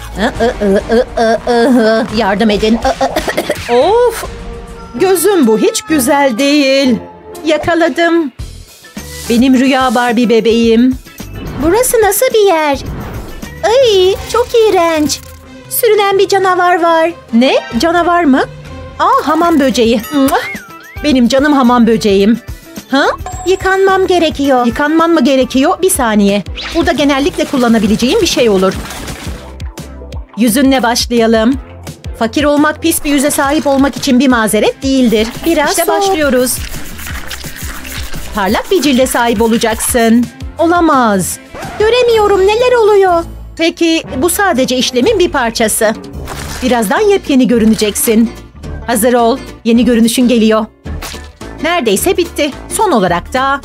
Yardım edin. Of! Gözüm, bu hiç güzel değil. Yakaladım. Benim rüya Barbie bebeğim. Burası nasıl bir yer? Ay, çok iğrenç. Sürünen bir canavar var. Ne? Canavar mı? Hamam böceği. Benim canım hamam böceğim. Yıkanmam gerekiyor. Yıkanman mı gerekiyor? Bir saniye. Burada genellikle kullanabileceğin bir şey olur. Yüzünle başlayalım. Fakir olmak pis bir yüze sahip olmak için bir mazeret değildir. İşte başlıyoruz. Parlak bir cilde sahip olacaksın. Olamaz. Göremiyorum, neler oluyor? Peki, bu sadece işlemin bir parçası. Birazdan yepyeni görüneceksin. Hazır ol, yeni görünüşün geliyor. Neredeyse bitti. Son olarak da...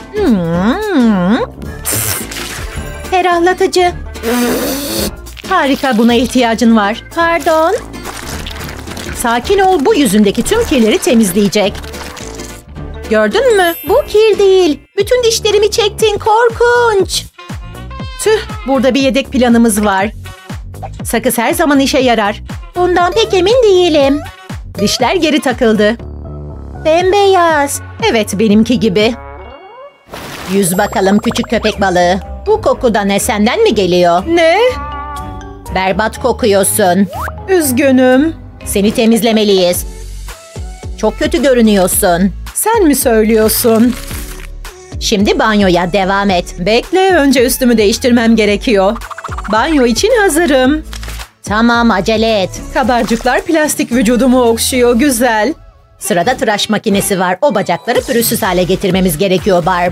Ferahlatıcı. Harika, buna ihtiyacın var. Pardon. Sakin ol, bu yüzündeki tüm kirleri temizleyecek. Gördün mü? Bu kir değil. Bütün dişlerimi çektin, korkunç. Tüh, burada bir yedek planımız var. Sakız her zaman işe yarar. Bundan pek emin değilim. Dişler geri takıldı. Bembeyaz. Evet, benimki gibi. Yüz bakalım küçük köpek balığı. Bu koku da ne, senden mi geliyor? Ne? Berbat kokuyorsun. Üzgünüm. Seni temizlemeliyiz. Çok kötü görünüyorsun. Sen mi söylüyorsun? Şimdi banyoya devam et. Bekle, önce üstümü değiştirmem gerekiyor. Banyo için hazırım. Tamam, acele et. Kabarcıklar plastik vücudumu okşuyor, güzel. Sırada tıraş makinesi var. O bacakları pürüzsüz hale getirmemiz gerekiyor Barb.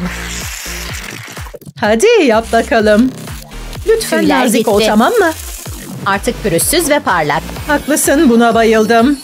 Hadi yap bakalım. Lütfen Tüyler nazik ol, gitti. tamam mı? Artık pürüzsüz ve parlak. Haklısın, buna bayıldım.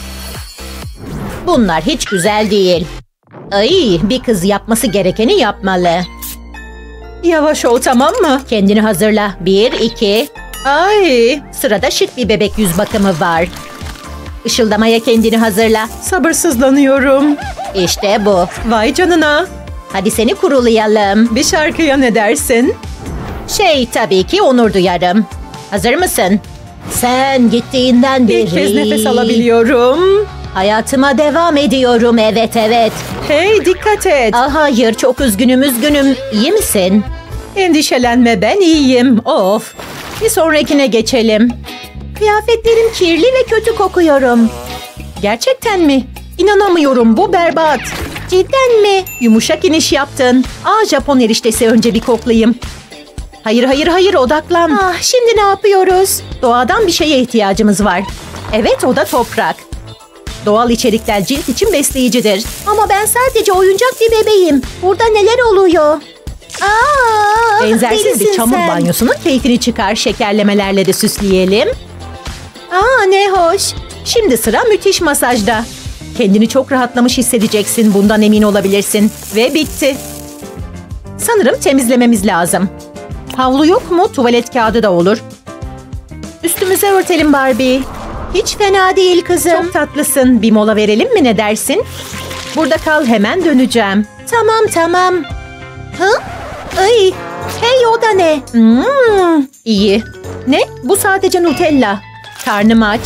Bunlar hiç güzel değil. Ay, bir kız yapması gerekeni yapmalı. Yavaş ol, tamam mı? Kendini hazırla. 1, 2. Ay, Sırada şık bir bebek yüz bakımı var. Işıldamaya kendini hazırla. sabırsızlanıyorum. İşte bu. Vay canına. Hadi seni kurulayalım. Bir şarkıya ne dersin? Tabii ki onur duyarım. Hazır mısın? Sen gittiğinden beri... İlk kez nefes alabiliyorum. Hayatıma devam ediyorum, evet. Hey, dikkat et. Hayır, çok üzgünüm. İyi misin? Endişelenme, ben iyiyim. Of. Bir sonrakine geçelim. Kıyafetlerim kirli ve kötü kokuyorum. Gerçekten mi? İnanamıyorum, bu berbat. Cidden mi? Yumuşak iniş yaptın. Japon eriştesi, önce bir koklayayım. Hayır, odaklan. Şimdi ne yapıyoruz? Doğadan bir şeye ihtiyacımız var. Evet, o da toprak. Doğal içerikler cilt için besleyicidir. Ama ben sadece oyuncak bir bebeğim. Burada neler oluyor? Benzersiz bir delisin çamur sen. banyosunun keyfini çıkar. Şekerlemelerle de süsleyelim. Ne hoş. Şimdi sıra müthiş masajda. Kendini çok rahatlamış hissedeceksin. Bundan emin olabilirsin. Ve bitti. Sanırım temizlememiz lazım. Havlu yok mu? Tuvalet kağıdı da olur. Üstümüze örtelim Barbie. Hiç fena değil kızım. Çok tatlısın. Bir mola verelim mi, ne dersin? Burada kal, hemen döneceğim. Tamam. Ay, hey, o da ne? İyi. Ne? Bu sadece Nutella. Karnım aç.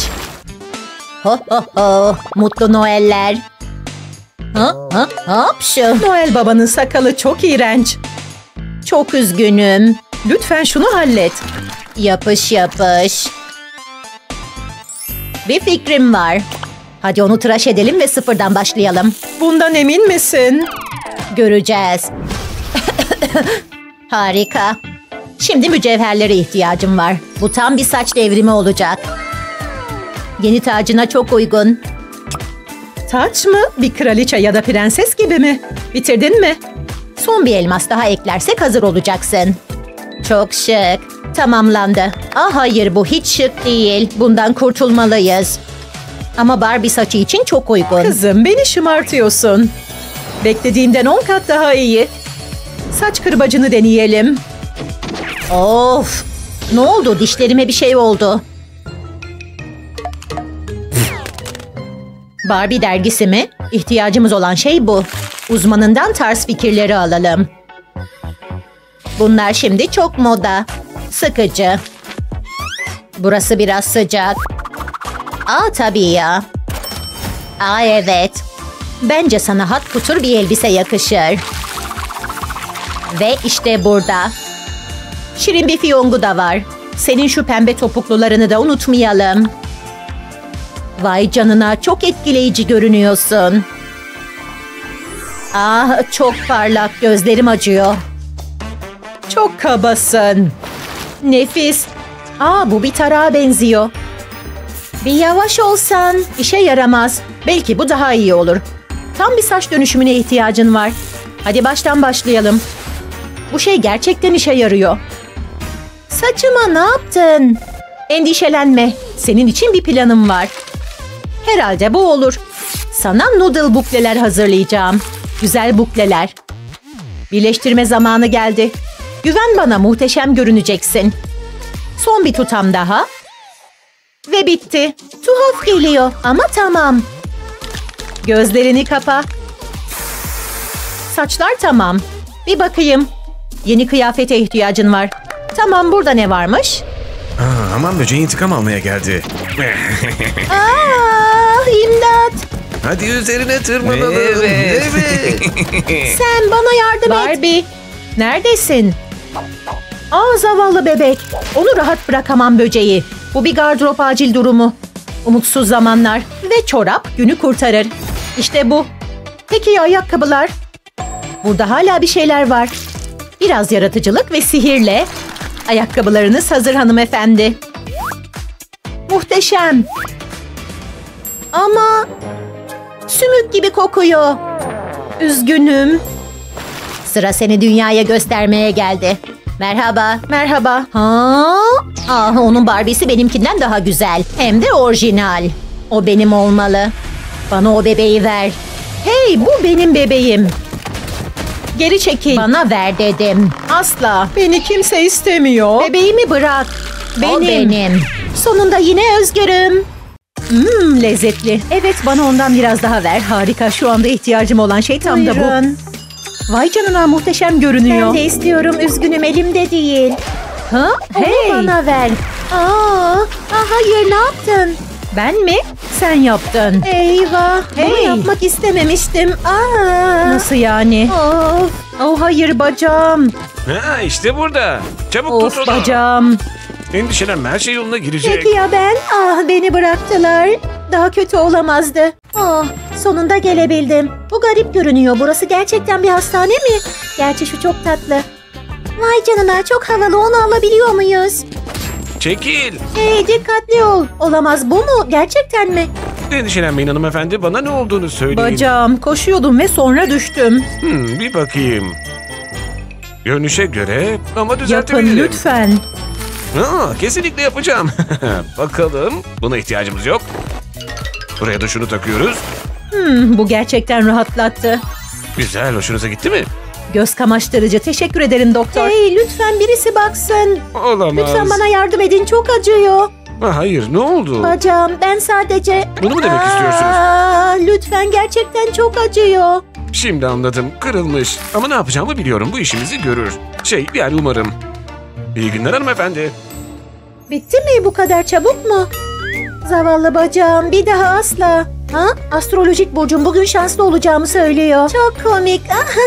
Ho. Mutlu Noeller. Hapşu. Noel Baba'nın sakalı çok iğrenç. Çok üzgünüm. Lütfen şunu hallet. Yapış. Bir fikrim var. Hadi onu tıraş edelim ve sıfırdan başlayalım. Bundan emin misin? Göreceğiz. Harika. Şimdi mücevherlere ihtiyacım var. Bu tam bir saç devrimi olacak. Yeni tacına çok uygun. Taç mı? Bir kraliçe ya da prenses gibi mi? Bitirdin mi? Son bir elmas daha eklersek hazır olacaksın. Çok şık. Tamamlandı. Hayır, bu hiç şık değil. Bundan kurtulmalıyız. Ama Barbie saçı için çok uygun. Kızım, beni şımartıyorsun. Beklediğimden 10 kat daha iyi. Saç kırbacını deneyelim. Of! Ne oldu? Dişlerime bir şey oldu. Barbie dergisi mi? İhtiyacımız olan şey bu. Uzmanından tarz fikirleri alalım. Bunlar şimdi çok moda. Sıkıcı. Burası biraz sıcak. Tabii ya. Evet. Bence sana hat kutur bir elbise yakışır. Ve işte burada. Şirin bir fiyongu da var. Senin şu pembe topuklularını da unutmayalım. Vay canına, çok etkileyici görünüyorsun. Çok parlak, gözlerim acıyor. Çok kabasın. Nefis. Bu bir tarağa benziyor. Bir yavaş olsan. İşe yaramaz. Belki bu daha iyi olur. Tam bir saç dönüşümüne ihtiyacın var. Hadi baştan başlayalım. Bu şey gerçekten işe yarıyor. Saçıma ne yaptın? Endişelenme. Senin için bir planım var. Herhalde bu olur. Sana noodle bukleler hazırlayacağım. Güzel bukleler. Birleştirme zamanı geldi. Güven bana, muhteşem görüneceksin. Son bir tutam daha. Ve bitti. Tuhaf geliyor ama tamam. Gözlerini kapa. Saçlar tamam. Bir bakayım. Yeni kıyafete ihtiyacın var. Tamam, burada ne varmış? Aman böceği intikam almaya geldi. İmdat. Hadi üzerine tırmanalım. Evet. Sen bana yardım et. Barbie, neredesin? Zavallı bebek. Onu rahat bırakamam böceği. Bu bir gardırop acil durumu. Umutsuz zamanlar ve çorap günü kurtarır. İşte bu. Peki ya ayakkabılar? Burada hala bir şeyler var. Biraz yaratıcılık ve sihirle. Ayakkabılarınız hazır hanımefendi. Muhteşem. Ama sümük gibi kokuyor. Üzgünüm. Sıra seni dünyaya göstermeye geldi. Merhaba. Merhaba. Onun Barbie'si benimkinden daha güzel. Hem de orijinal. O benim olmalı. Bana o bebeği ver. Hey, bu benim bebeğim. Geri çekil. Bana ver dedim. Asla. Beni kimse istemiyor. Bebeğimi bırak. O benim. Sonunda yine özgürüm. Lezzetli. Evet, bana ondan biraz daha ver. Harika. Şu anda ihtiyacım olan şey tam da bu. Vay canına, muhteşem görünüyor. Ben de istiyorum. Üzgünüm, elimde değil. Hey. Onu bana ver. Hayır, ne yaptın? Ben mi? Sen yaptın. Eyvah. Bunu yapmak istememiştim. Nasıl yani? Hayır, bacağım. İşte burada. Çabuk tut onu. Bacağım. Endişelenme, her şey yoluna girecek. Peki ya ben? Beni bıraktılar. Daha kötü olamazdı. Sonunda gelebildim. Bu garip görünüyor. Burası gerçekten bir hastane mi? Gerçi şu çok tatlı. Vay canına, çok havalı. Onu alabiliyor muyuz? Çekil. Hey, dikkatli ol. Olamaz, bu mu? Gerçekten mi? Endişelenmeyin hanımefendi. Bana ne olduğunu söyleyin. Bacağım. Koşuyordum ve sonra düştüm. Bir bakayım. Görünüşe göre ama düzeltebilirim. Yapın lütfen. Kesinlikle yapacağım. Bakalım. Buna ihtiyacımız yok. Buraya da şunu takıyoruz. Bu gerçekten rahatlattı. Güzel, hoşunuza gitti mi? Göz kamaştırıcı. Teşekkür ederim doktor. Hey, lütfen birisi baksın. Olamaz. Lütfen bana yardım edin. Çok acıyor. Hayır, ne oldu? Bacağım, ben sadece... Bunu mu demek istiyorsunuz? Lütfen, gerçekten çok acıyor. Şimdi anladım. Kırılmış. Ama ne yapacağımı biliyorum. Bu işimizi görür. Yani umarım. İyi günler hanımefendi. Bitti mi? Bu kadar çabuk mu? Zavallı bacağım, bir daha asla. Astrolojik burcum bugün şanslı olacağımı söylüyor. Çok komik.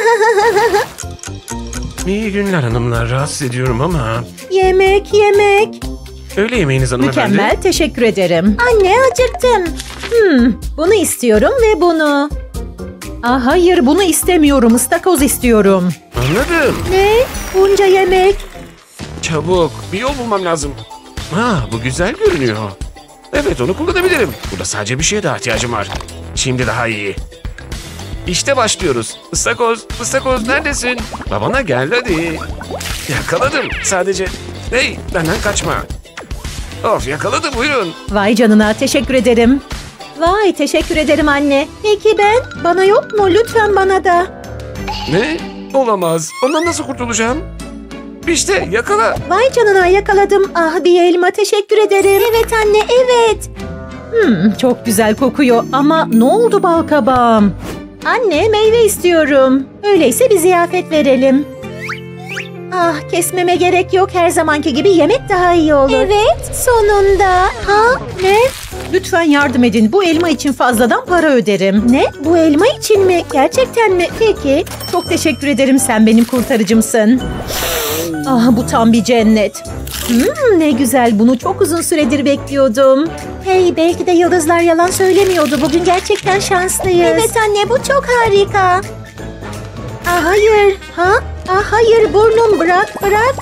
İyi günler hanımlar. Rahatsız ediyorum ama. Yemek. Öğle yemeğiniz hanımefendi. Mükemmel, teşekkür ederim. Anne, acıktım. Bunu istiyorum ve bunu. Hayır, bunu istemiyorum. Istakoz istiyorum. Anladım. Ne? Bunca yemek. Çabuk. Bir yol bulmam lazım. Bu güzel görünüyor. Evet, onu kullanabilirim. Burada sadece bir şeye daha ihtiyacım var. Şimdi daha iyi. İşte başlıyoruz. Istakoz neredesin? Babana gel hadi. Yakaladım sadece. Hey, benden kaçma. Of, yakaladım, buyurun. Vay canına, teşekkür ederim. Vay, teşekkür ederim anne. Peki ben? Bana yok mu? Lütfen bana da. Ne? Olamaz. Ondan nasıl kurtulacağım? İşte yakala. Vay canına, yakaladım. Bir elma, teşekkür ederim. Evet anne, evet. Çok güzel kokuyor ama ne oldu balkabağım? Anne, meyve istiyorum. Öyleyse bir ziyafet verelim. Kesmeme gerek yok. Her zamanki gibi yemek daha iyi olur. Evet, sonunda. Ne? Lütfen yardım edin. Bu elma için fazladan para öderim. Ne? Bu elma için mi? Gerçekten mi? Peki. Çok teşekkür ederim. Sen benim kurtarıcımsın. Bu tam bir cennet. Ne güzel. Bunu çok uzun süredir bekliyordum. Hey, belki de yıldızlar yalan söylemiyordu. Bugün gerçekten şanslıyız. Evet anne, bu çok harika. Hayır. Hayır, burnum, bırak.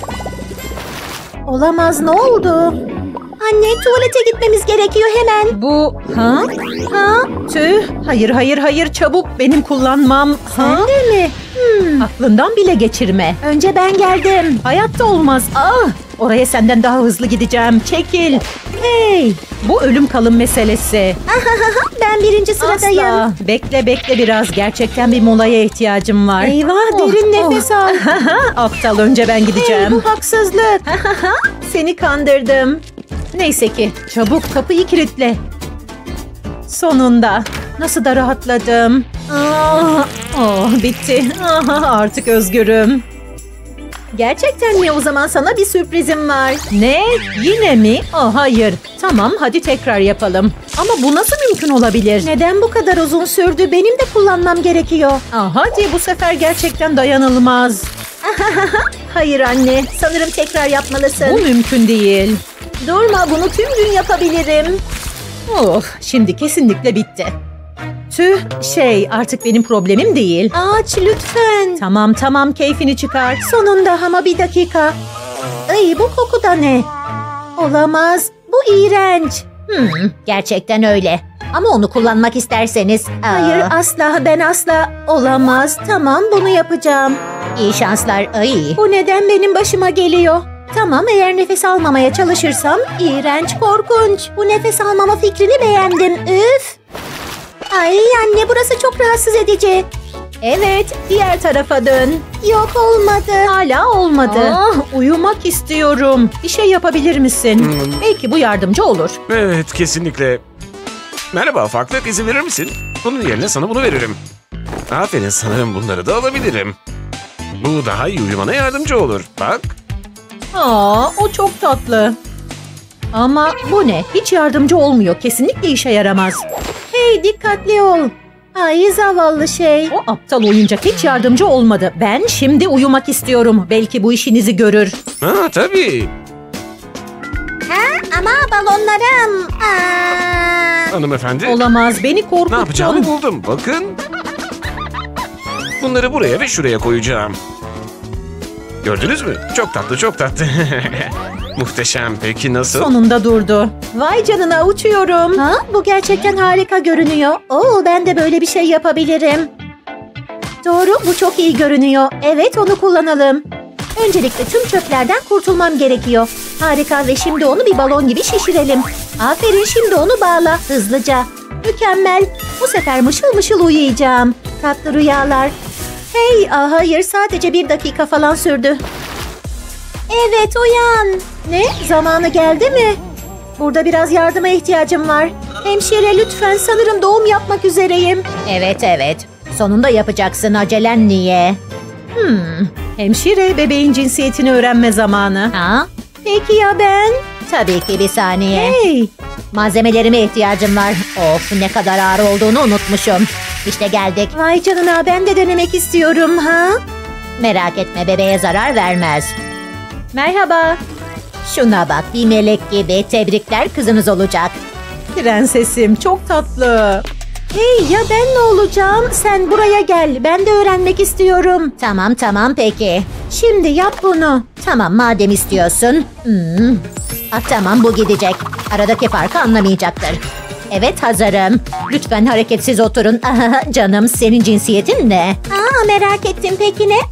Olamaz, ne oldu? Anne, tuvalete gitmemiz gerekiyor hemen. Bu, tüh. Hayır, çabuk, benim kullanmam. Sen de mi? Aklından bile geçirme. Önce ben geldim. Hayatta olmaz. Oraya senden daha hızlı gideceğim. Çekil. Hey, bu ölüm kalım meselesi. Ben ben birinci sıradayım. Asla. Bekle biraz. Gerçekten bir molaya ihtiyacım var. Eyvah, derin nefes al. Aptal, önce ben gideceğim. Bu haksızlık. Seni kandırdım. Neyse ki. Çabuk kapıyı kilitle. Sonunda. Nasıl da rahatladım. Bitti. Artık özgürüm. Gerçekten mi? O zaman sana bir sürprizim var. Ne? Yine mi? Hayır. Tamam, hadi tekrar yapalım. Ama bu nasıl mümkün olabilir? Neden bu kadar uzun sürdü? Benim de kullanmam gerekiyor. Hadi, bu sefer gerçekten dayanılmaz. Hayır anne, sanırım tekrar yapmalısın. Bu mümkün değil. Durma, bunu tüm gün yapabilirim. Şimdi kesinlikle bitti. Tüh, artık benim problemim değil. Aç lütfen. Tamam, keyfini çıkar. Sonunda, ama bir dakika. Ay, bu koku da ne? Olamaz. Bu iğrenç. Gerçekten öyle. Ama onu kullanmak isterseniz... Hayır, asla, ben asla. Olamaz. Tamam, bunu yapacağım. İyi şanslar. Bu neden benim başıma geliyor? Tamam, eğer nefes almamaya çalışırsam iğrenç, korkunç. Bu nefes almama fikrini beğendim. Üf. Ay anne, burası çok rahatsız edici. Evet, diğer tarafa dön. Yok, olmadı. Hala olmadı. Uyumak istiyorum. Bir şey yapabilir misin? Belki bu yardımcı olur. Evet, kesinlikle. Merhaba ufaklık, izin verir misin? Bunun yerine sana bunu veririm. Aferin, sanırım bunları da alabilirim. Bu daha iyi uyumana yardımcı olur. Bak. O çok tatlı. Ama bu ne? Hiç yardımcı olmuyor. Kesinlikle işe yaramaz. Hey, dikkatli ol. Ay, zavallı şey. O aptal oyuncak hiç yardımcı olmadı. Ben şimdi uyumak istiyorum. Belki bu işinizi görür. Tabii. Ama balonlarım. Hanımefendi. Olamaz, beni korkuttun. Ne yapacağımı buldum. Bakın. Bunları buraya ve şuraya koyacağım. Gördünüz mü? Çok tatlı, çok tatlı. Muhteşem. Peki nasıl? Sonunda durdu. Vay canına, uçuyorum. Bu gerçekten harika görünüyor. Ben de böyle bir şey yapabilirim. Doğru, bu çok iyi görünüyor. Evet, onu kullanalım. Öncelikle tüm çöplerden kurtulmam gerekiyor. Harika, ve şimdi onu bir balon gibi şişirelim. Aferin, şimdi onu bağla hızlıca. Mükemmel. Bu sefer mışıl mışıl uyuyacağım. Tatlı rüyalar. Hey, hayır, sadece 1 dakika falan sürdü. Evet, uyan. Ne? Zamanı geldi mi? Burada biraz yardıma ihtiyacım var. Hemşire lütfen, sanırım doğum yapmak üzereyim. Evet. Sonunda yapacaksın. Acelen niye? Hemşire, bebeğin cinsiyetini öğrenme zamanı. Peki ya ben? Tabii ki, bir saniye. Hey. Malzemelerime ihtiyacım var. Of, ne kadar ağır olduğunu unutmuşum. İşte geldik. Vay canına, ben de denemek istiyorum. Merak etme, bebeğe zarar vermez. Merhaba. Şuna bak, bir melek gibi. Tebrikler, kızınız olacak. Prensesim, çok tatlı. Hey, ya ben ne olacağım? Sen buraya gel. Ben de öğrenmek istiyorum. Tamam peki. Şimdi yap bunu. Tamam, madem istiyorsun. Tamam, bu gidecek. Aradaki farkı anlamayacaktır. Evet, hazırım. Lütfen hareketsiz oturun. Canım, senin cinsiyetin ne? Merak ettim, peki ne?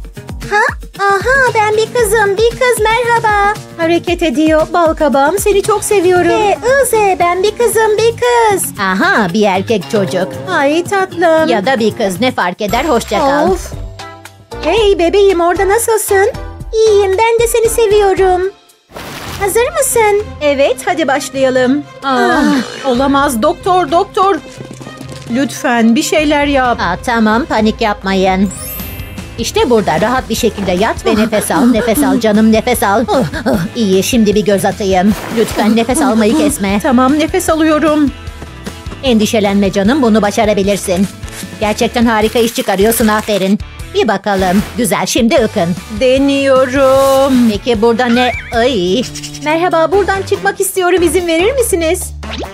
Ben bir kızım. Bir kız, merhaba. Hareket ediyor. Balkabağım, seni çok seviyorum. Ben bir kızım, bir kız. Bir erkek çocuk. Ay tatlım. Ya da bir kız, ne fark eder, hoşça kal. Of. Hey bebeğim, orada nasılsın? İyiyim, ben de seni seviyorum. Hazır mısın? Evet, hadi başlayalım. Olamaz, doktor. Lütfen bir şeyler yap. Tamam, panik yapmayın. İşte burada rahat bir şekilde yat ve nefes al. Nefes al canım, nefes al. İyi, şimdi bir göz atayım. Lütfen nefes almayı kesme. Tamam, nefes alıyorum. Endişelenme canım, bunu başarabilirsin. Gerçekten harika iş çıkarıyorsun, aferin. Bir bakalım. Güzel, şimdi ıkın. Deniyorum. Peki burada ne? Ay. Merhaba, buradan çıkmak istiyorum. İzin verir misiniz?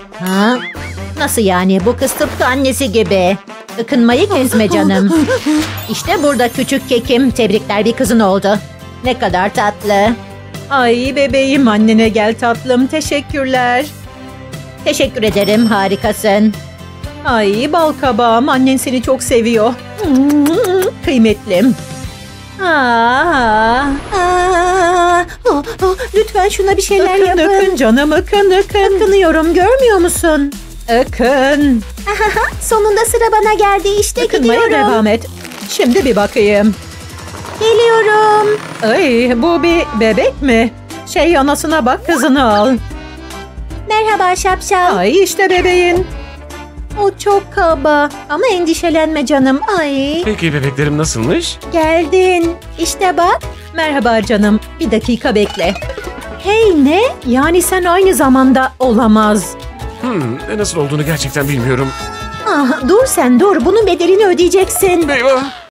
Nasıl yani? Bu kız tıpkı annesi gibi. Ikınmayı kesme canım. İşte burada küçük kekim. Tebrikler, bir kızın oldu. Ne kadar tatlı. Ay bebeğim, annene gel tatlım. Teşekkürler. Teşekkür ederim, harikasın. Ay balkabağım, annen seni çok seviyor. Kıymetlim. Lütfen şuna bir şeyler yapın. Ikın canım, ıkın. Ikınıyorum, görmüyor musun? Akın. Sonunda sıra bana geldi. İşte Akınmaya gidiyorum. devam et. Şimdi bir bakayım. Geliyorum. Ay, bu bir bebek mi? Anasına bak, kızını al. Merhaba şapşal. Ay, işte bebeğin. O çok kaba. Ama endişelenme canım. Ay. Peki bebeklerim nasılmış? Geldin. İşte bak. Merhaba canım. Bir dakika bekle. Hey ne? Yani sen aynı zamanda olamaz. Nasıl olduğunu gerçekten bilmiyorum. Ah, dur sen dur. Bunun bedelini ödeyeceksin. Eyvah!